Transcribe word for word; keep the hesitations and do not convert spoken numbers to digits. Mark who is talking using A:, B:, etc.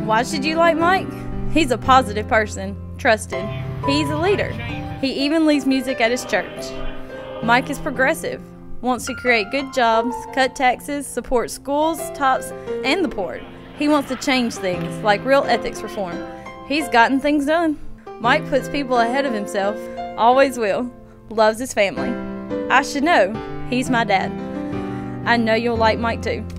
A: Why should you like Mike? He's a positive person, trusted. He's a leader. He even leads music at his church. Mike is progressive, wants to create good jobs, cut taxes, support schools, tops, and the poor. He wants to change things, like real ethics reform. He's gotten things done. Mike puts people ahead of himself, always will, loves his family. I should know, he's my dad. I know you'll like Mike too.